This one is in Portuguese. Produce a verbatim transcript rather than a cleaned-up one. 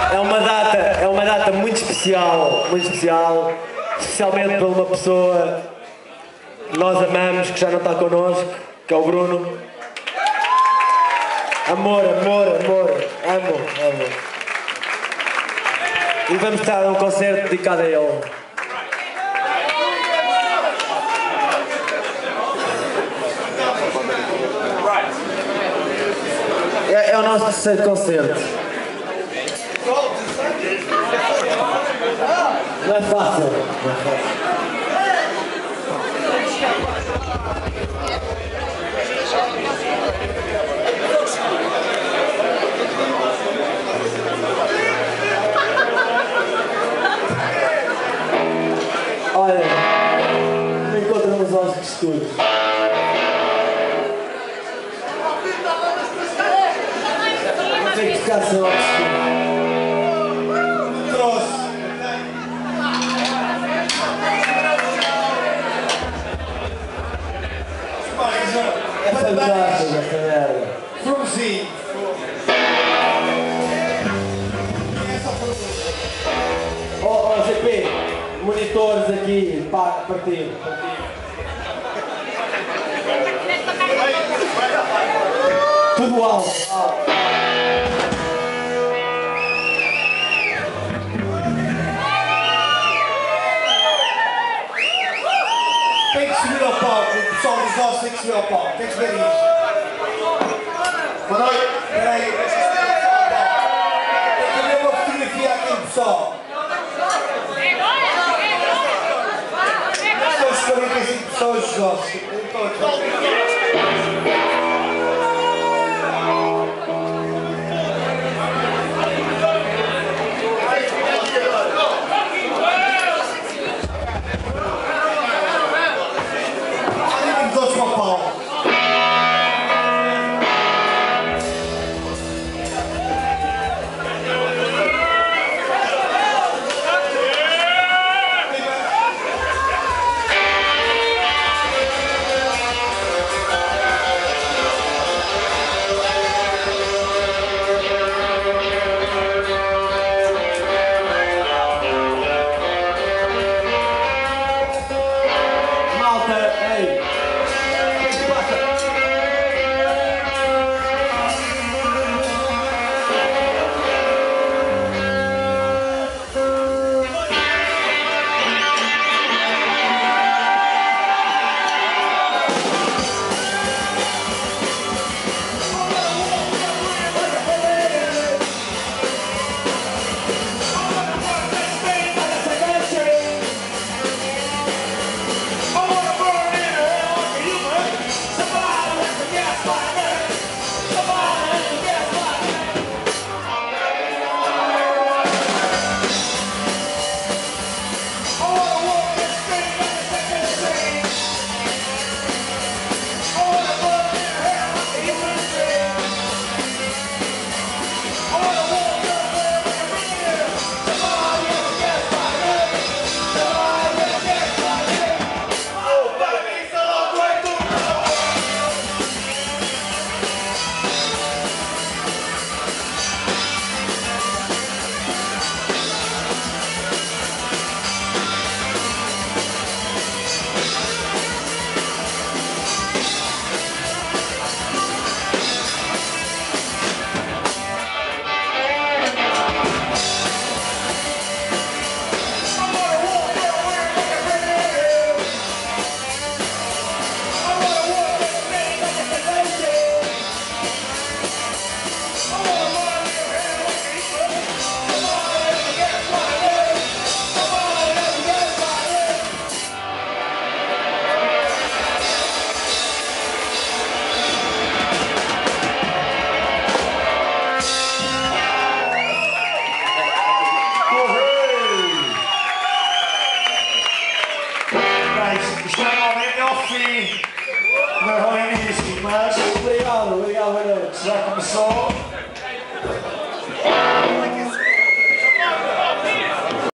É uma data, é uma data muito especial, muito especial, especialmente para uma pessoa que nós amamos, que já não está connosco, que é o Bruno. Amor, amor, amor, amo, amo. E vamos estar a um concerto dedicado a ele. É, é o nosso terceiro concerto. Não é fácil. Não é fácil. Olha, não encontramos aos estudos. Vou ter que ficar sem aos estudos. Trouxe. É fantástico esta merda. Fruzinho. Ó, ó, G P, monitores aqui, pá, partir, partir. Tudo alto, alto. Tem que subir ao palco, o pessoal dos nossos tem que subir ao palco, tem que ver isto. Boa noite, espera aí, deixa eu subir ao palco. Tem que ver uma fotografia aqui, pessoal. São os quarenta e cinco pessoas dos nossos. Todos para o palco. Malta, ei! O que é que passa? Extremamente ao fim, não é ao início, mas Obrigado, obrigado, boa noite. já começou.